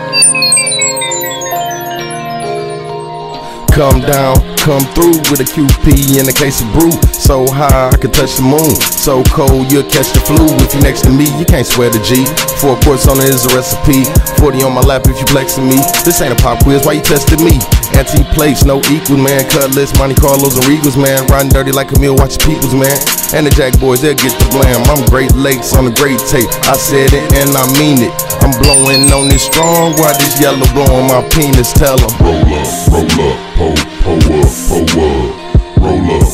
Come down, come through with a QP in a case of brew. So high I could touch the moon, so cold you'll catch the flu. If you next to me, you can't swear the G. 4 quarts on it is a recipe. 40 on my lap if you flexing me. This ain't a pop quiz, why you testing me? Anti-plates, no equal, man. Cutlass, Monte Carlos and Regals, man. Riding dirty like Camille, watch your peoples, man. And the Jack boys, they'll get the blam. I'm Great Lakes on the great tape. I said it and I mean it. I'm blowing on this strong, why this yellow blowing my penis? Tell 'em. Roll up, po up, po up. Roll up,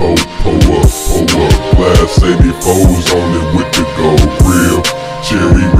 po up. Glass 84s on it with the gold grill. Cherry